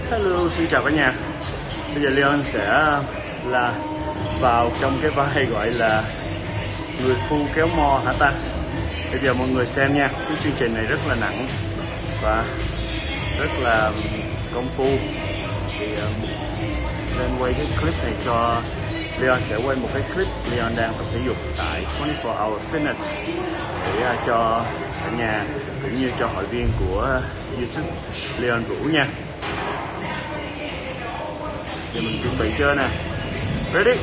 Hello, xin chào cả nhà. Bây giờ Leon sẽ là vào trong cái vai gọi là người phu kéo mo hả ta. Bây giờ mọi người xem nha, cái chương trình này rất là nặng và rất là công phu. Thì nên quay cái clip này cho Leon sẽ quay một cái clip Leon đang tập thể dục tại 24 Hour Fitness để cho cả nhà cũng như cho hội viên của YouTube Leon Vũ nha. Giờ mình chuẩn bị chưa nè. Ready?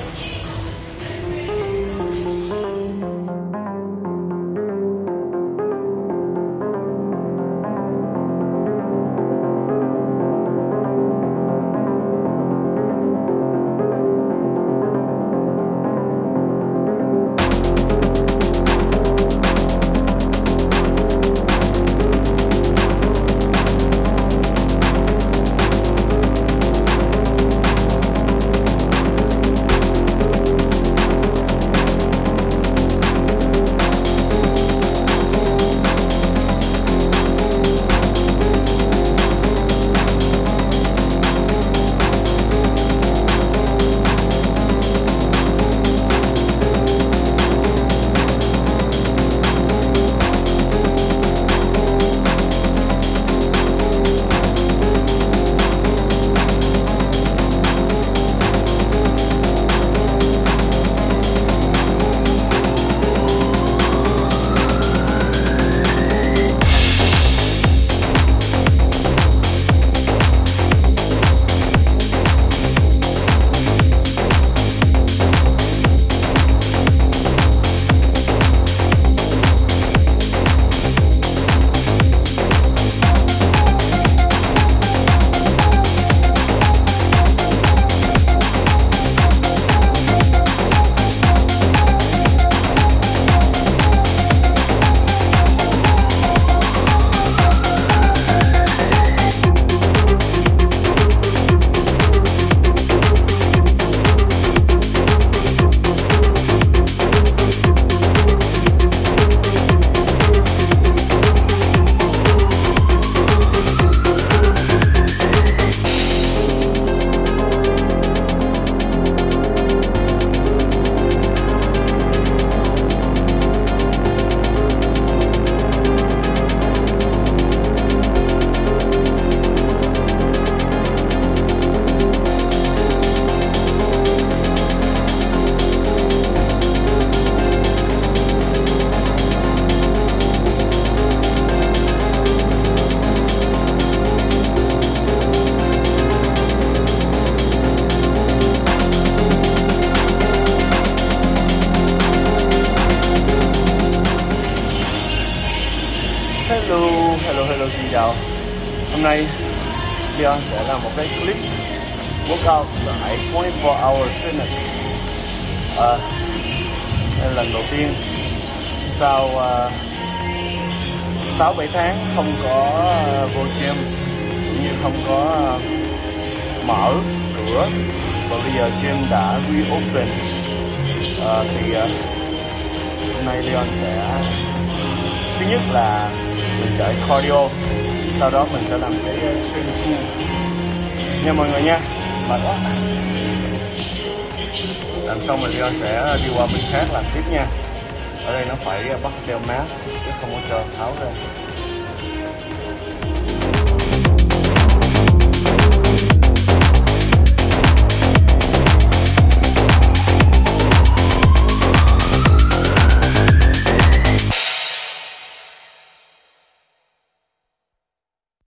Hello, xin chào. Hôm nay Leon sẽ làm một cái clip workout tại 24 Hour Fitness. Đây là lần đầu tiên sau 6-7 tháng không có vô gym cũng như không có mở cửa, và bây giờ gym đã reopen. Thì hôm nay Leon sẽ thứ nhất là mình chạy cardio, sau đó mình sẽ làm cái strength nha mọi người nha. Mệt quá. Làm xong rồi Leon sẽ đi qua bên khác làm tiếp nha. Ở đây nó phải bắt đeo mask chứ không có cho tháo ra.